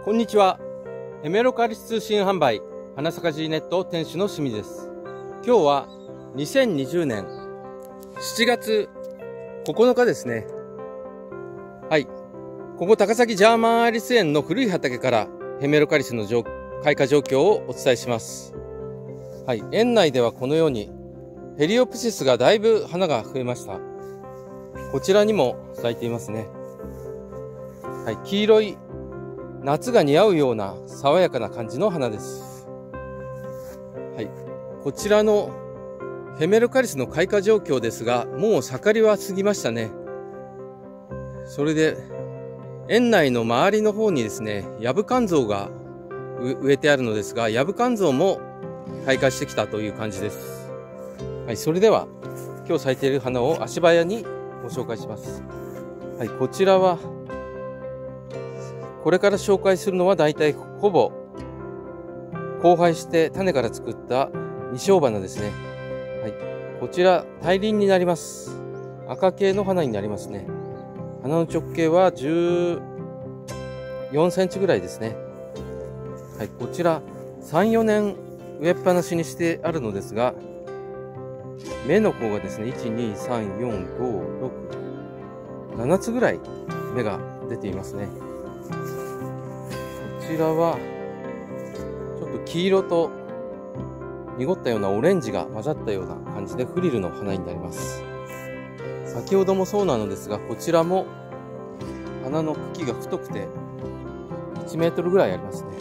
こんにちは。エメロカリス通信販売花咲か G ネット店主の清水です。今日は2020年7月9日ですね。はい。ここ高崎ジャーマンアリス園の古い畑からエメロカリスの開花状況をお伝えします。はい。園内ではこのようにヘリオプシスがだいぶ花が増えました。こちらにも咲いていますね。はい。黄色い夏が似合うような爽やかな感じの花です。はい。こちらのヘメロカリスの開花状況ですが、もう盛りは過ぎましたね。それで、園内の周りの方にですね、ヤブカンゾウが植えてあるのですが、ヤブカンゾウも開花してきたという感じです。はい。それでは、今日咲いている花を足早にご紹介します。はい。こちらは、これから紹介するのはだいたいほぼ交配して種から作った二生花ですね。はい。こちら大輪になります。赤系の花になりますね。花の直径は14センチぐらいですね。はい。こちら3、4年植えっぱなしにしてあるのですが、芽の方がですね、1、2、3、4、5、6、7つぐらい芽が出ていますね。こちらはちょっと黄色と濁ったようなオレンジが混ざったような感じでフリルの花になります。先ほどもそうなのですが、こちらも花の茎が太くて1メートルぐらいありますね。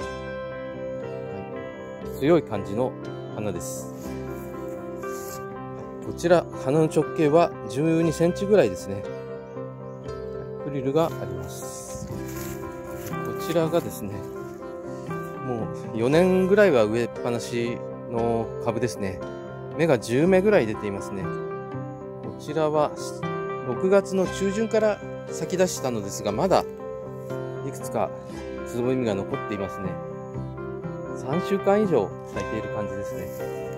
はい、強い感じの花です。こちら花の直径は12センチぐらいですね。フリルがあります。こちらがですね、もう4年ぐらいは植えっぱなしの株ですね。芽が10芽ぐらい出ていますね。こちらは6月の中旬から咲き出したのですが、まだいくつかつぼみが残っていますね。3週間以上咲いている感じですね。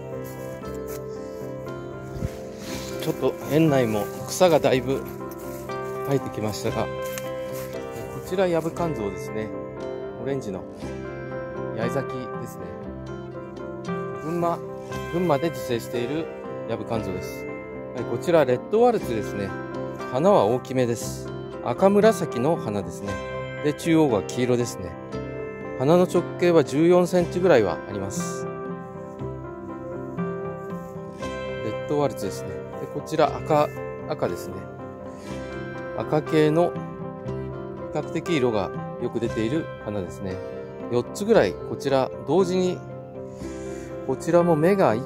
ちょっと園内も草がだいぶ生えてきましたが、こちらヤブカンゾウですね。オレンジの八重咲きですね。群馬で自生しているヤブカンゾウです。はい、こちらレッドワルツですね。花は大きめです。赤紫の花ですね。で、中央が黄色ですね。花の直径は14センチぐらいはあります。レッドワルツですね。で、こちら赤ですね。赤系の比較的色がよく出ている花ですね。4つぐらい、こちら同時に、こちらも芽が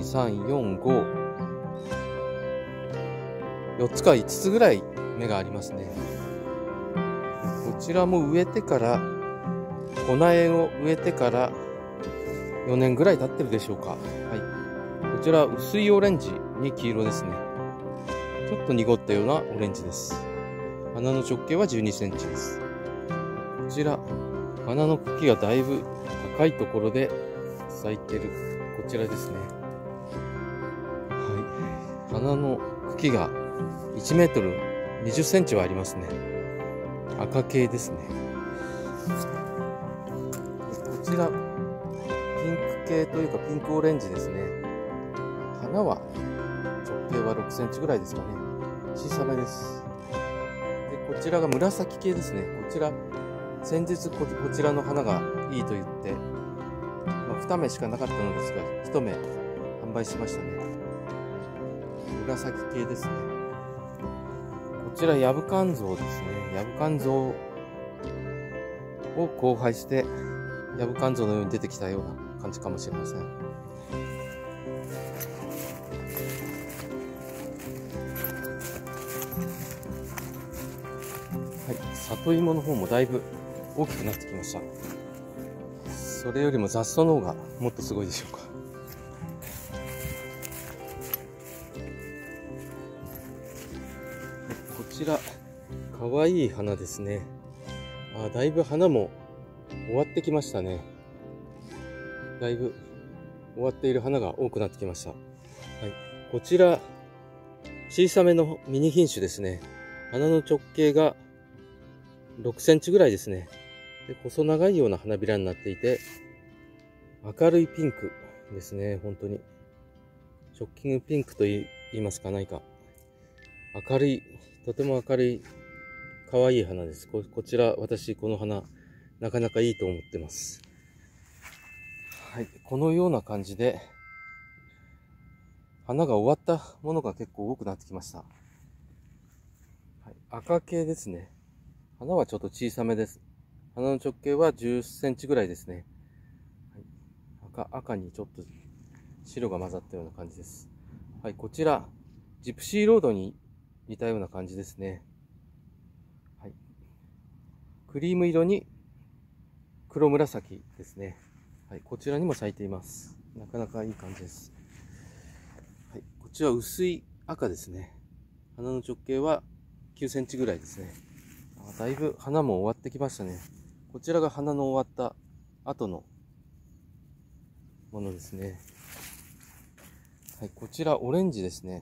1、2、3、4、5、4つか5つぐらい芽がありますね。こちらも植えてから、粉苗を植えてから4年ぐらい経ってるでしょうか。はい。こちら薄いオレンジに黄色ですね。ちょっと濁ったようなオレンジです。花の直径は12センチです。こちら、花の茎がだいぶ高いところで咲いてる、こちらですね。はい。花の茎が1メートル20センチはありますね。赤系ですね。こちら、ピンク系というかピンクオレンジですね。花は直径は6センチぐらいですかね。小さめです。で、こちらが紫系ですね。こちら、先日こちらの花がいいと言って、2芽しかなかったのですが、1芽販売しましたね。紫系ですね。こちらヤブカンゾウですね。ヤブカンゾウを交配して、ヤブカンゾウのように出てきたような感じかもしれません。はい、里芋の方もだいぶ大きくなってきました。それよりも雑草の方がもっとすごいでしょうか。こちら、かわいい花ですね。だいぶ花も終わってきましたね。だいぶ終わっている花が多くなってきました。はい、こちら、小さめのミニ品種ですね。花の直径が6センチぐらいですね。 で、細長いような花びらになっていて、明るいピンクですね、本当に。ショッキングピンクと言いますか、何か。明るい、とても明るい、可愛い花です。こちら、私、この花、なかなかいいと思ってます。はい、このような感じで、花が終わったものが結構多くなってきました。はい、赤系ですね。花はちょっと小さめです。花の直径は10センチぐらいですね。はい、赤にちょっと白が混ざったような感じです。はい、こちら、ジプシーロードに似たような感じですね。はい、クリーム色に黒紫ですね。はい、こちらにも咲いています。なかなかいい感じです。はい、こちら薄い赤ですね。花の直径は9センチぐらいですね。だいぶ花も終わってきましたね。こちらが花の終わった後のものですね。はい、こちらオレンジですね。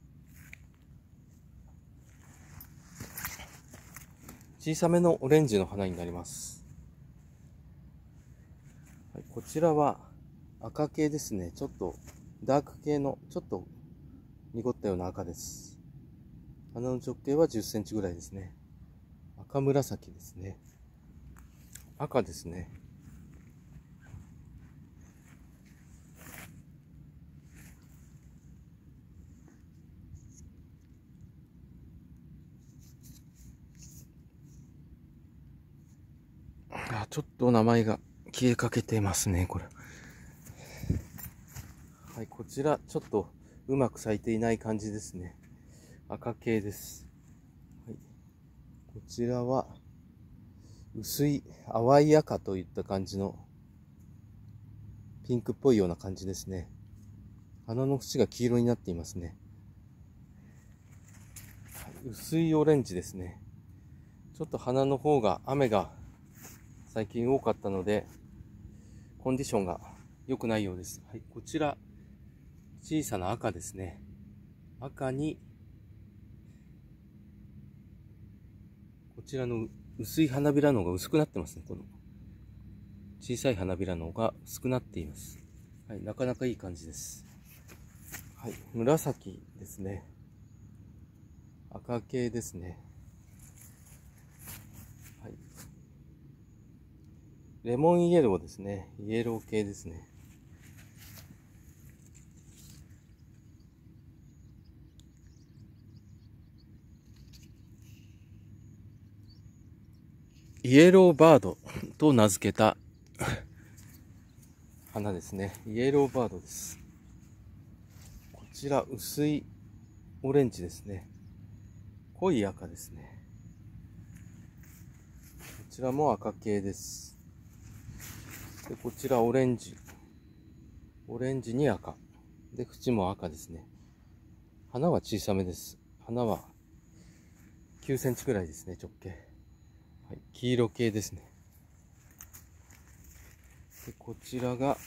小さめのオレンジの花になります。はい、こちらは赤系ですね。ちょっとダーク系のちょっと濁ったような赤です。花の直径は10センチぐらいですね。赤紫ですね。赤ですね。ちょっと名前が消えかけてますね、これ。はい、こちら、ちょっとうまく咲いていない感じですね。赤系です。はい、こちらは、薄い淡い赤といった感じの、ピンクっぽいような感じですね。花の縁が黄色になっていますね。はい、薄いオレンジですね。ちょっと花の方が雨が最近多かったので、コンディションが良くないようです。はい、こちら、小さな赤ですね。赤に、こちらの薄い花びらの方が薄くなってますね。この小さい花びらの方が薄くなっています。はい、なかなかいい感じです。はい、紫ですね。赤系ですね。はい、レモンイエローですね。イエロー系ですね。イエローバードと名付けた花ですね。イエローバードです。こちら薄いオレンジですね。濃い赤ですね。こちらも赤系です。で、こちらオレンジ。オレンジに赤。で、縁も赤ですね。花は小さめです。花は9センチくらいですね、直径。はい、黄色系ですね。で、こちらが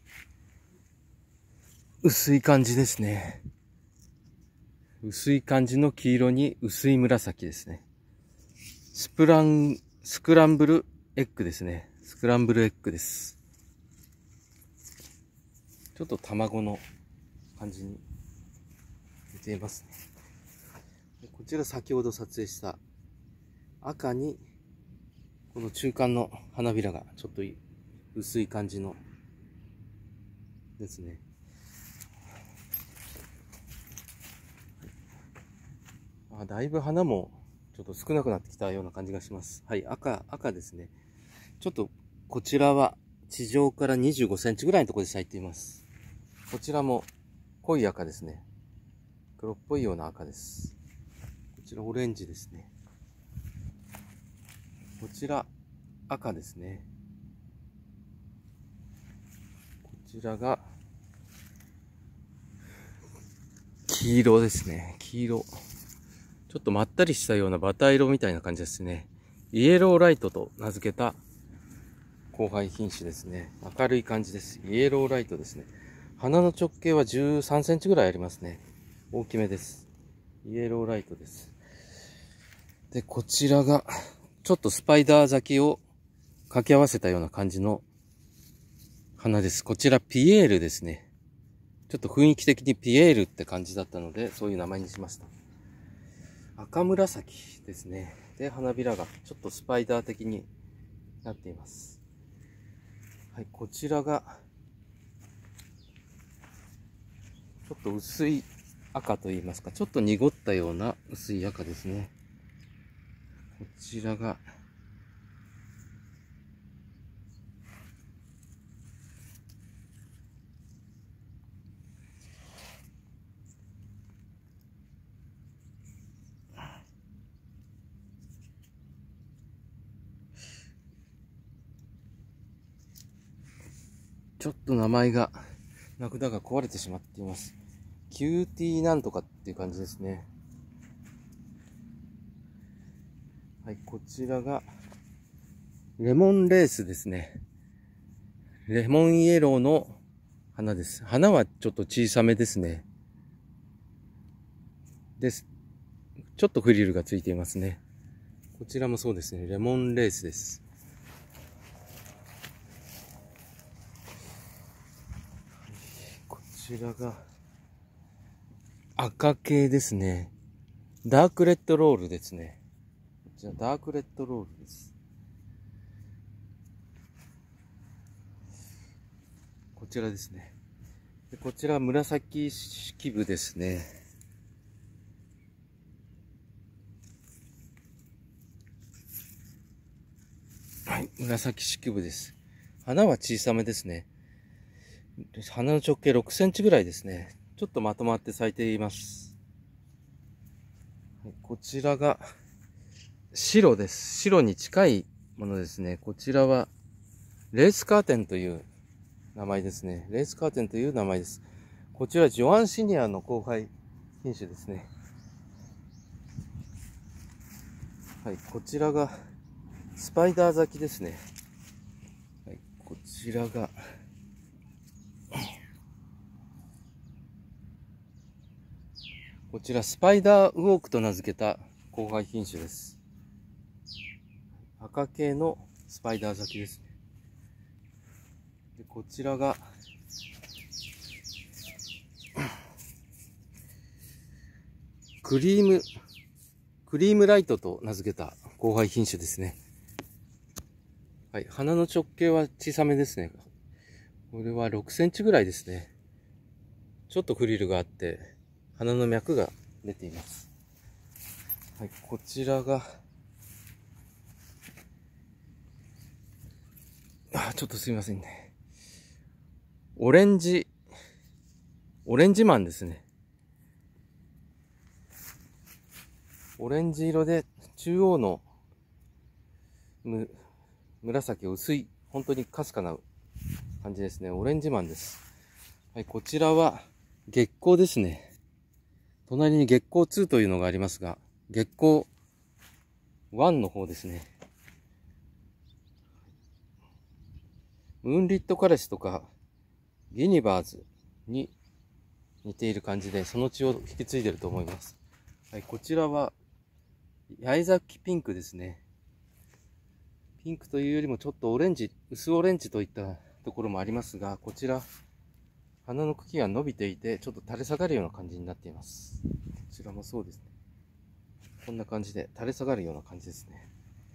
薄い感じですね。薄い感じの黄色に薄い紫ですね。スクランブルエッグですね。スクランブルエッグです。ちょっと卵の感じに似ていますね。こちら先ほど撮影した赤にこの中間の花びらがちょっと薄い感じのですね。だいぶ花もちょっと少なくなってきたような感じがします。はい、赤ですね。ちょっとこちらは地上から25センチぐらいのところで咲いています。こちらも濃い赤ですね。黒っぽいような赤です。こちらオレンジですね。こちら赤ですね。こちらが黄色ですね。黄色。ちょっとまったりしたようなバター色みたいな感じですね。イエローライトと名付けた交配品種ですね。明るい感じです。イエローライトですね。花の直径は13センチぐらいありますね。大きめです。イエローライトです。で、こちらが、ちょっとスパイダー咲きを掛け合わせたような感じの花です。こちらピエールですね。ちょっと雰囲気的にピエールって感じだったので、そういう名前にしました。赤紫ですね。で、花びらがちょっとスパイダー的になっています。はい、こちらが、ちょっと薄い赤といいますか、ちょっと濁ったような薄い赤ですね。こちらが、ちょっと名前が、名札が壊れてしまっています。キューティーなんとかっていう感じですね。はい、こちらが、レモンレースですね。レモンイエローの花です。花はちょっと小さめですね。です。ちょっとフリルがついていますね。こちらもそうですね。レモンレースです。こちらが赤系ですね。ダークレッドロールですね。こちらダークレッドロールです。こちらですね。でこちら紫式部ですね。はい、紫式部です。花は小さめですね。花の直径6センチぐらいですね。ちょっとまとまって咲いています。こちらが白です。白に近いものですね。こちらはレースカーテンという名前ですね。レースカーテンという名前です。こちらジョアンシニアの交配品種ですね。はい、こちらがスパイダー咲きですね。はい、こちらがこちらスパイダーウォークと名付けた交配品種です。赤系のスパイダー咲きですね。でこちらがクリームライトと名付けた交配品種ですね。はい、花の直径は小さめですね。これは6センチぐらいですね。ちょっとフリルがあって、花の脈が出ています。はい、こちらが、ちょっとすいませんね。オレンジマンですね。オレンジ色で中央の紫薄い、本当にかすかな感じですね。オレンジマンです。はい、こちらは月光ですね。隣に月光2というのがありますが、月光1の方ですね。ムーンリットカレスとかギニバーズに似ている感じで、その血を引き継いでいると思います。はい、こちらは八重咲きピンクですね。ピンクというよりもちょっとオレンジ、薄オレンジといったところもありますが、こちら花の茎が伸びていて、ちょっと垂れ下がるような感じになっています。こちらもそうですね。こんな感じで垂れ下がるような感じですね。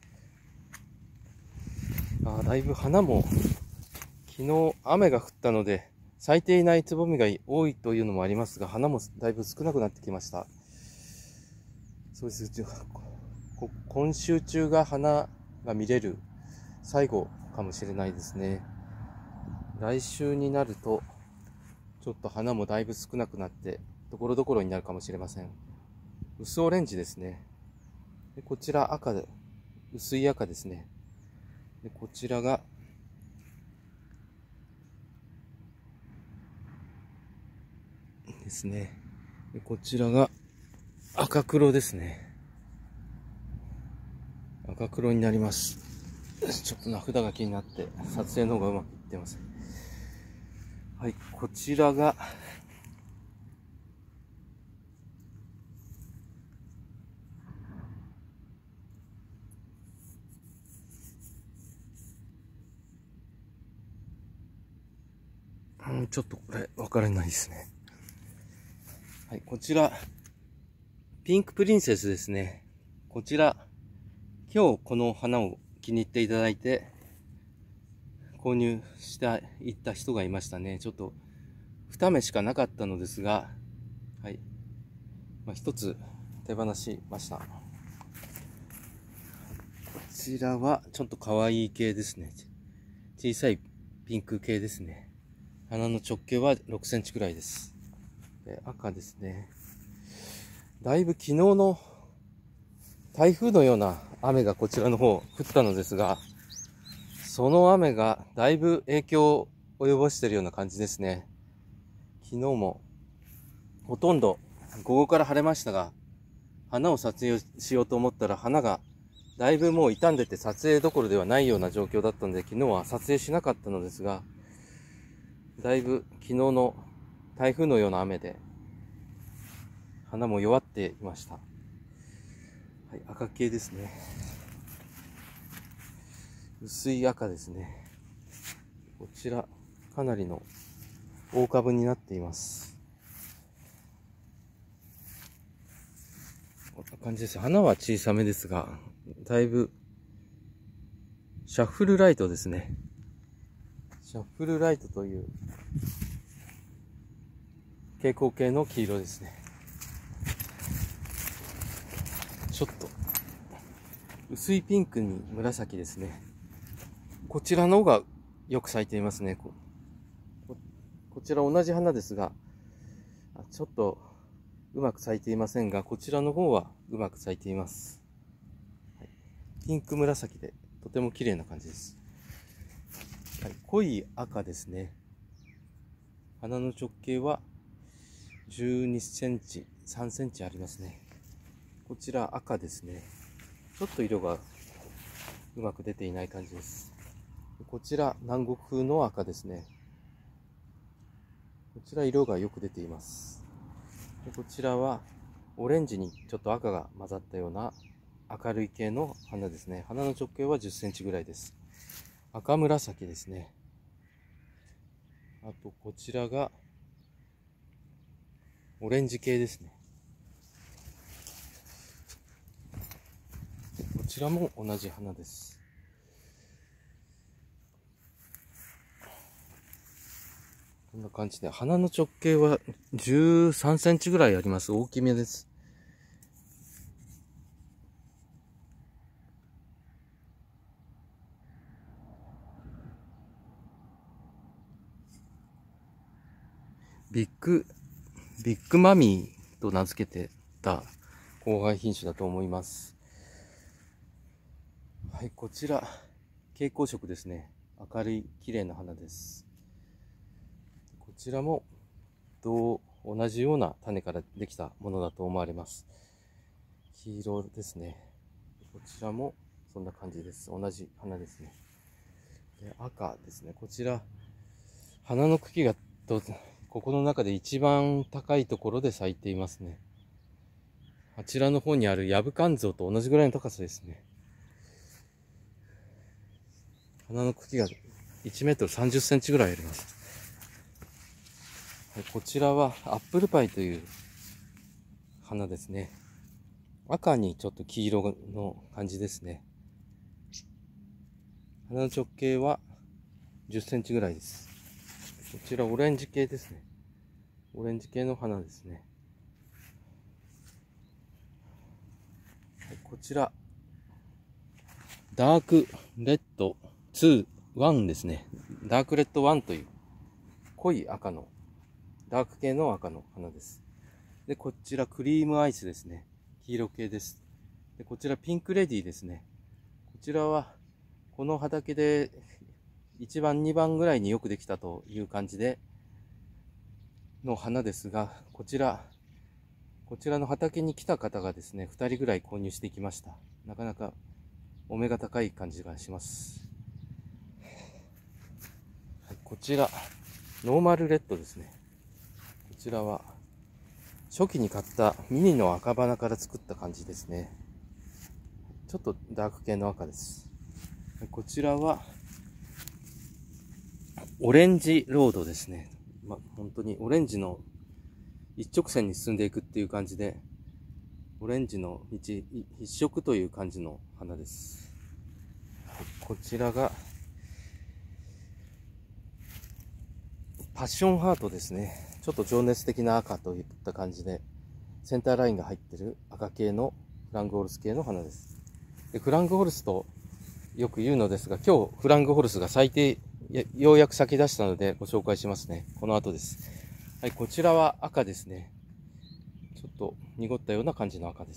だいぶ花も昨日雨が降ったので咲いていないつぼみが多いというのもありますが、花もだいぶ少なくなってきました。そうです。今週中が花が見れる最後かもしれないですね。来週になるとちょっと花もだいぶ少なくなってところどころになるかもしれません。薄オレンジですね。でこちら赤で、薄い赤ですね。でこちらがですね。でこちらが赤黒ですね。赤黒になります。ちょっと名札が気になって撮影の方がうまくいってます。はい、こちらがちょっとこれ分からないですね。はい、こちら、ピンクプリンセスですね。こちら、今日この花を気に入っていただいて、購入していった人がいましたね。ちょっと、2目しかなかったのですが、はい。一つ手放しました。こちらはちょっと可愛い系ですね。小さいピンク系ですね。花の直径は6センチくらいです。で、赤ですね。だいぶ昨日の台風のような雨がこちらの方降ったのですが、その雨がだいぶ影響を及ぼしているような感じですね。昨日もほとんど午後から晴れましたが、花を撮影しようと思ったら花がだいぶもう傷んでて撮影どころではないような状況だったので、昨日は撮影しなかったのですが、だいぶ昨日の台風のような雨で花も弱っていました。はい、赤系ですね。薄い赤ですね。こちらかなりの大株になっています。こんな感じです。花は小さめですが、だいぶシャッフルライトですね。シャッフルライトという蛍光系の黄色ですね。ちょっと薄いピンクに紫ですね。こちらの方がよく咲いていますね。こちら同じ花ですが、ちょっとうまく咲いていませんが、こちらの方はうまく咲いています。はい、ピンク紫でとても綺麗な感じです。はい、濃い赤ですね。花の直径は12センチ、3センチありますね。こちら赤ですね。ちょっと色がうまく出ていない感じです。こちら南国風の赤ですね。こちら色がよく出ています。でこちらはオレンジにちょっと赤が混ざったような明るい系の花ですね。花の直径は10センチぐらいです。赤紫ですね。あとこちらがオレンジ系ですね。こちらも同じ花です。こんな感じで、花の直径は13センチぐらいあります。大きめです。ビッグマミーと名付けてた交配品種だと思います。はい、こちら、蛍光色ですね。明るい、綺麗な花です。こちらも同じような種からできたものだと思われます。黄色ですね。こちらもそんな感じです。同じ花ですね。で赤ですね。こちら、花の茎がここの中で一番高いところで咲いていますね。あちらの方にあるヤブカンゾウと同じぐらいの高さですね。花の茎が1メートル30センチぐらいあります。はい、こちらはアップルパイという花ですね。赤にちょっと黄色の感じですね。花の直径は10センチぐらいです。こちらオレンジ系ですね。オレンジ系の花ですね。はい、こちら、ダークレッド2、1ですね。ダークレッド1という濃い赤の、ダーク系の赤の花です。で、こちらクリームアイスですね。黄色系です。で、こちらピンクレディーですね。こちらは、この畑で1番、2番ぐらいによくできたという感じで、の花ですが、こちらの畑に来た方がですね、2人ぐらい購入してきました。なかなかお目が高い感じがします。はい、こちら、ノーマルレッドですね。こちらは、初期に買ったミニの赤花から作った感じですね。ちょっとダーク系の赤です。はい、こちらは、オレンジロードですね。 本当にオレンジの一直線に進んでいくっていう感じで、オレンジの道一色という感じの花です。こちらがパッションハートですね。ちょっと情熱的な赤といった感じで、センターラインが入ってる赤系のフラングホルス系の花です。でフラングホルスとよく言うのですが、今日フラングホルスがようやく咲き出したのでご紹介しますね。この後です。はい、こちらは赤ですね。ちょっと濁ったような感じの赤です。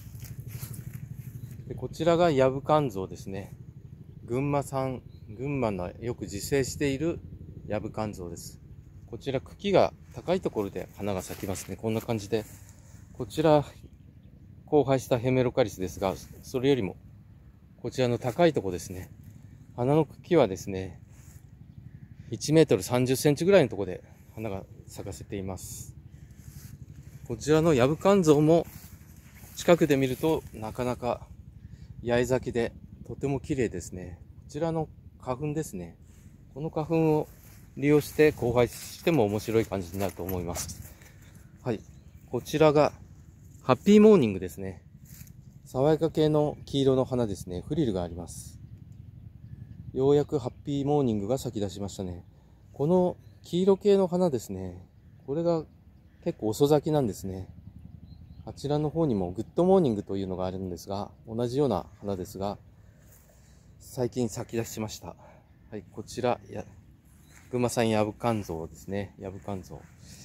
でこちらがヤブカンゾウですね。群馬のよく自生しているヤブカンゾウです。こちら茎が高いところで花が咲きますね。こんな感じで。こちら交配したヘメロカリスですが、それよりもこちらの高いところですね。花の茎はですね、1メートル30センチぐらいのところで花が咲かせています。こちらのヤブカンゾウも近くで見るとなかなか八重咲きでとても綺麗ですね。こちらの花粉ですね。この花粉を利用して交配しても面白い感じになると思います。はい。こちらがハッピーモーニングですね。爽やか系の黄色の花ですね。フリルがあります。ようやくハッピーモーニングが咲き出しましたね。この黄色系の花ですね。これが結構遅咲きなんですね。あちらの方にもグッドモーニングというのがあるんですが、同じような花ですが、最近咲き出しました。はい、こちら、群馬産ヤブカンゾウですね。ヤブカンゾウ。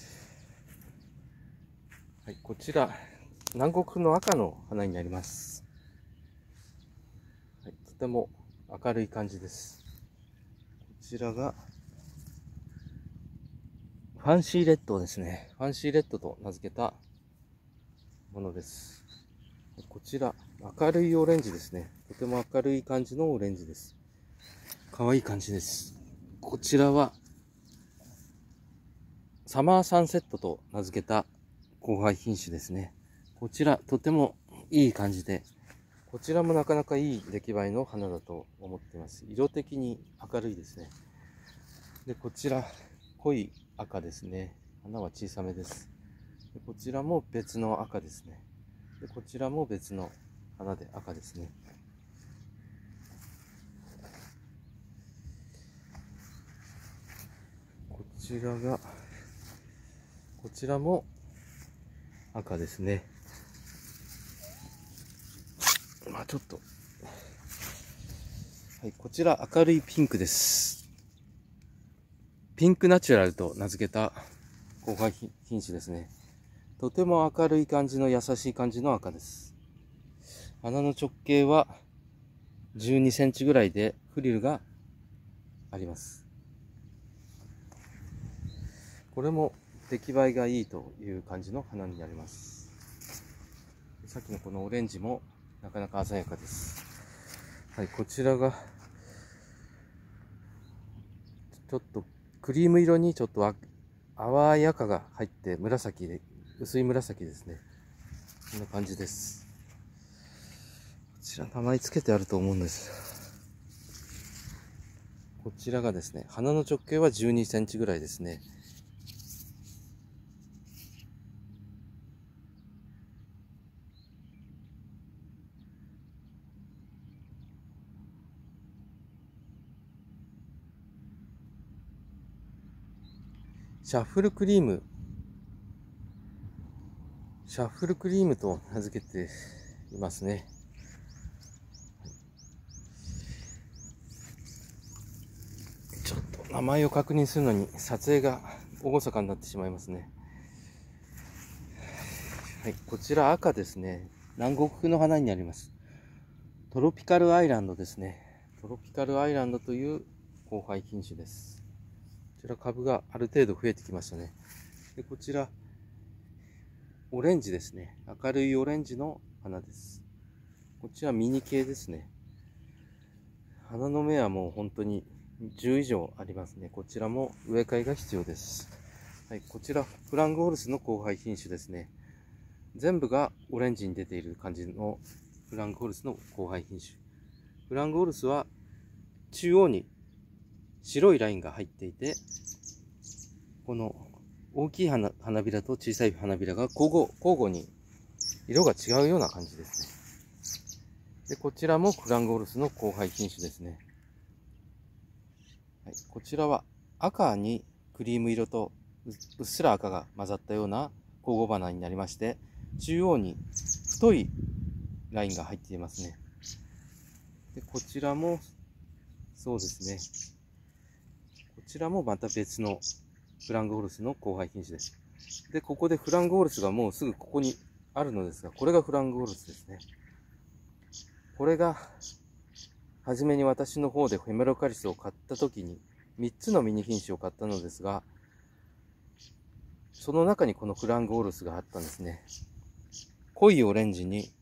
はい、こちら、南国の赤の花になります。はい、とても明るい感じです。こちらが、ファンシーレッドですね。ファンシーレッドと名付けたものです。こちら、明るいオレンジですね。とても明るい感じのオレンジです。可愛い感じです。こちらは、サマーサンセットと名付けた交配品種ですね。こちら、とてもいい感じで、こちらもなかなかいい出来栄えの花だと思っています。色的に明るいですね。で、こちら、濃い赤ですね。花は小さめです。でこちらも別の赤ですね。でこちらも別の花で赤ですね。こちらも赤ですね。ちょっと。はい、こちら明るいピンクです。ピンクナチュラルと名付けた交配品種ですね。とても明るい感じの優しい感じの赤です。花の直径は12センチぐらいでフリルがあります。これも出来栄えがいいという感じの花になります。さっきのこのオレンジもなかなか鮮やかです。はい、こちらがちょっとクリーム色にちょっと淡い赤が入って紫で、薄い紫ですね。こんな感じです。こちら名前つけてあると思うんです。こちらがですね、花の直径は12センチぐらいですね。シャッフルクリームと名付けていますね。ちょっと名前を確認するのに撮影が厳かになってしまいますね。はい、こちら赤ですね。南国の花になります。トロピカルアイランドですね。トロピカルアイランドという交配品種です。こちら株がある程度増えてきましたね。でこちらオレンジですね。明るいオレンジの花です。こちらミニ系ですね。花の芽はもう本当に10以上ありますね。こちらも植え替えが必要です。はい、こちらフラングホルスの交配品種ですね。全部がオレンジに出ている感じのフラングホルスの交配品種。フラングホルスは中央に白いラインが入っていて、 この大きい花びらと小さい花びらが交互に色が違うような感じですね。で、こちらもフランゴールスの交配品種ですね。はい、こちらは赤にクリーム色とうっすら赤が混ざったような交互花になりまして、中央に太いラインが入っていますね。で、こちらもそうですね。こちらもまた別のフランゴールスの交配品種です。で、ここでフランゴールスがもうすぐここにあるのですが、これがフランゴールスですね。これが、はじめに私の方でヘメロカリスを買った時に、3つのミニ品種を買ったのですが、その中にこのフランゴールスがあったんですね。濃いオレンジに、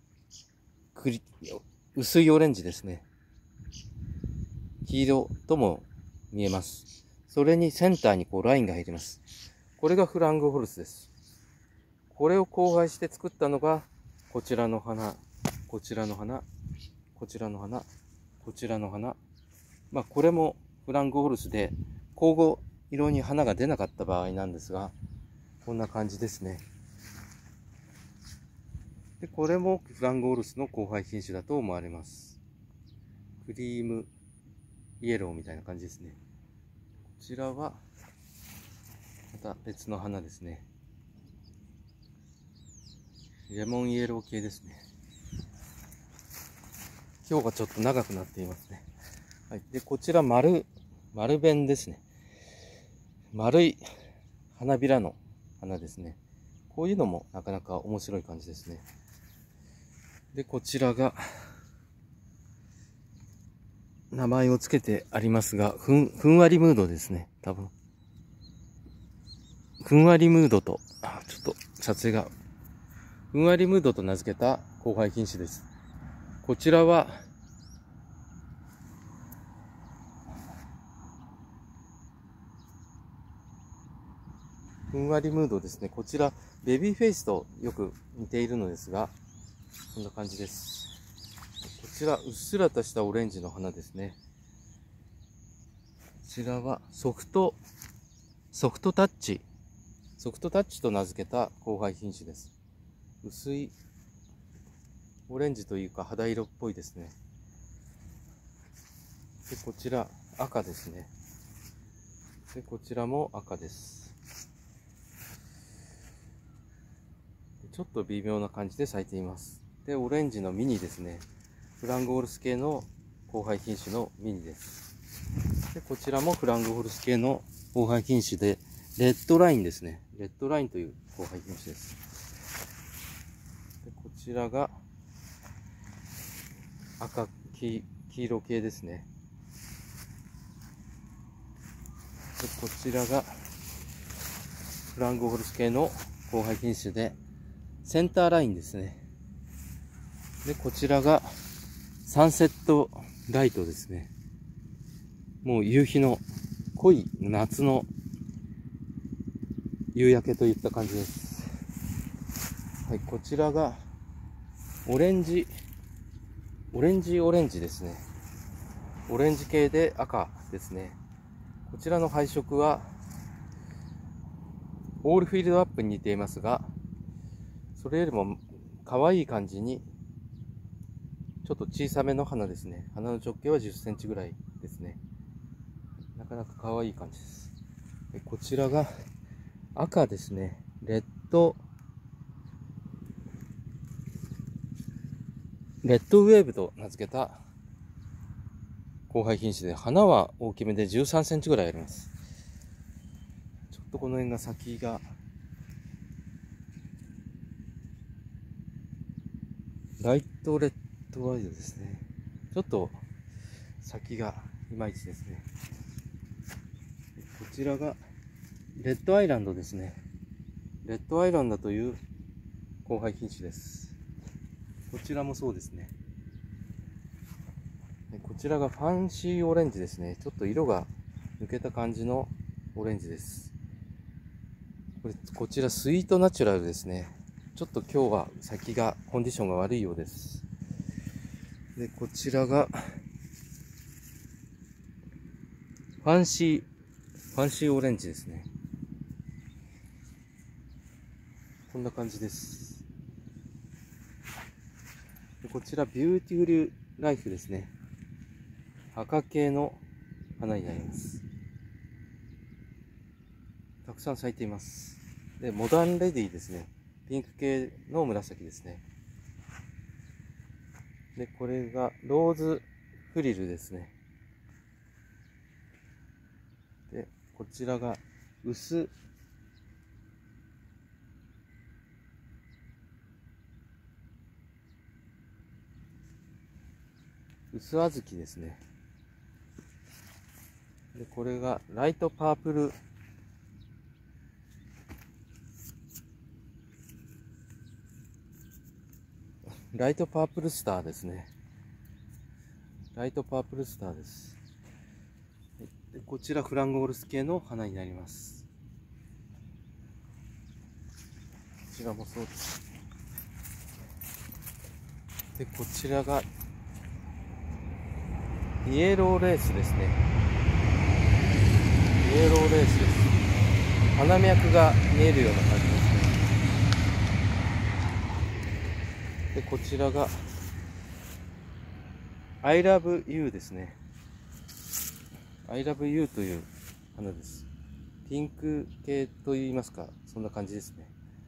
薄いオレンジですね。黄色とも見えます。それにセンターにこうラインが入ります。これがフランゴールスです。これを交配して作ったのが、こちらの花、こちらの花、こちらの花、こちらの花。まあこれもフランゴールスで交互色に花が出なかった場合なんですが、こんな感じですね。で、これもフランゴールスの交配品種だと思われます。クリームイエローみたいな感じですね。こちらはまた別の花ですね。レモンイエロー系ですね。今日がちょっと長くなっていますね。はい。で、こちら丸弁ですね。丸い花びらの花ですね。こういうのもなかなか面白い感じですね。で、こちらが、名前をつけてありますが、ふんわりムードですね。多分。ふんわりムードと、ちょっと撮影が、ふんわりムードと名付けた交配品種です。こちらは、ふんわりムードですね。こちら、ベビーフェイスとよく似ているのですが、こんな感じです。こちら、うっすらとしたオレンジの花ですね。こちらは、ソフトタッチ。ソフトタッチと名付けた交配品種です。薄いオレンジというか肌色っぽいですね。で、こちら赤ですね。で、こちらも赤です。ちょっと微妙な感じで咲いています。で、オレンジのミニですね。フランゴールス系の交配品種のミニです。で、こちらもフランゴールス系の交配品種で、レッドラインですね。レッドラインという交配品種です。で、こちらが黄色系ですね。で、こちらがフランゴールス系の交配品種で、センターラインですね。で、こちらがサンセットライトですね。もう夕日の濃い夏の夕焼けといった感じです。はい、こちらがオレンジですね。オレンジ系で赤ですね。こちらの配色はオールフィールドアップに似ていますが、それよりも可愛い感じに、ちょっと小さめの花ですね。花の直径は10センチぐらいですね。なかなか可愛い感じです。こちらが赤ですね。レッドウェーブと名付けた交配品種で、花は大きめで13センチぐらいあります。ちょっとこの辺が先がライトレッドワイドですね。ちょっと先がいまいちですね。こちらがレッドアイランドですね。レッドアイランドという交配品種です。こちらもそうですね。こちらがファンシーオレンジですね。ちょっと色が抜けた感じのオレンジです。こちらスイートナチュラルですね。ちょっと今日は先がコンディションが悪いようです。で、こちらがファンシーオレンジですね。 こんな感じです。でこちらビューティフルライフですね。赤系の花になります。たくさん咲いています。でモダンレディですね。ピンク系の紫ですね。でこれがローズフリルですね。でこちらが薄小豆ですね。でこれがライトパープルスターですね。ライトパープルスターです。でこちらフランゴールス系の花になります。こちらもそうです。でこちらがイエローレースですね。イエローレースです。花脈が見えるような感じですね。でこちらが I love you ですね。I love you という花です。ピンク系といいますか、そんな感じですね。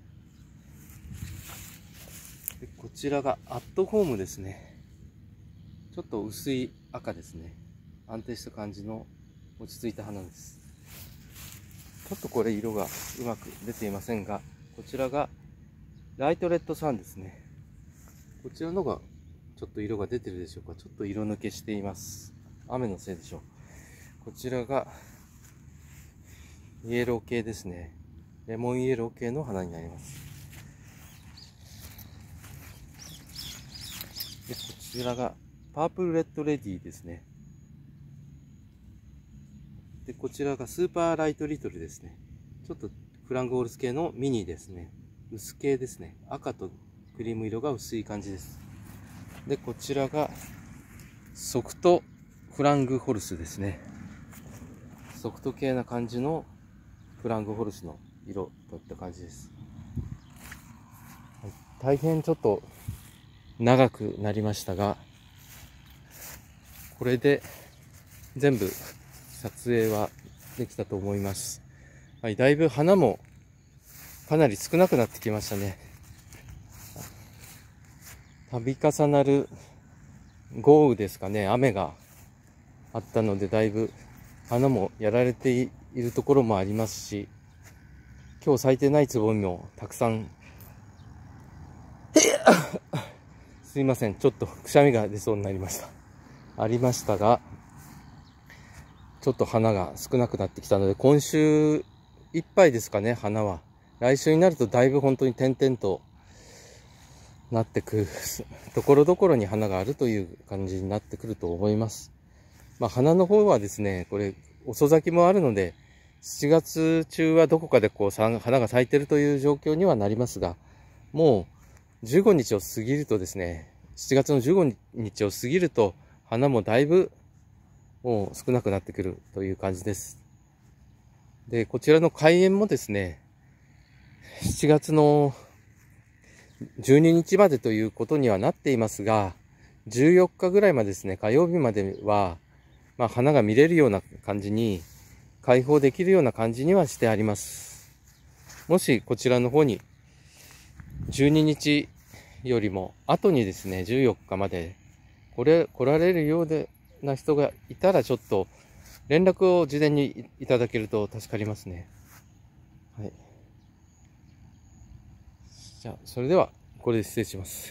でこちらがアットホームですね。ちょっと薄い赤ですね。安定した感じの落ち着いた花です。ちょっとこれ色がうまく出ていませんが、こちらがライトレッドサンですね。こちらのがちょっと色が出てるでしょうか。ちょっと色抜けしています。雨のせいでしょう。こちらがイエロー系ですね。レモンイエロー系の花になります。でこちらがパープルレッドレディですね。でこちらがスーパーライトリトルですね。ちょっとフランゴールス系のミニですね。薄系ですね。赤とクリーム色が薄い感じです。でこちらがソフトフラングホルスですね。ソフト系な感じのフラングホルスの色といった感じです。はい、大変ちょっと長くなりましたが、これで全部撮影はできたと思います。はい、だいぶ花もかなり少なくなってきましたね。度重なる豪雨ですかね、雨があったのでだいぶ花もやられているところもありますし、今日咲いてないつぼみもたくさんすいません、ちょっとくしゃみが出そうになりましたありましたが、ちょっと花が少なくなってきたので、今週いっぱいですかね、花は。来週になるとだいぶ本当に点々となってくる、ところどころに花があるという感じになってくると思います。まあ花の方はですね、これ遅咲きもあるので、7月中はどこかでこう花が咲いてるという状況にはなりますが、もう15日を過ぎるとですね、7月の15日を過ぎると花もだいぶもう少なくなってくるという感じです。で、こちらの開園もですね、7月の12日までということにはなっていますが、14日ぐらいまでですね、火曜日までは、まあ、花が見れるような感じに、開放できるような感じにはしてあります。もしこちらの方に12日よりも後にですね、14日まで来られるような人がいたら、ちょっと連絡を事前にいただけると助かりますね。はい。じゃあ、それではこれで失礼します。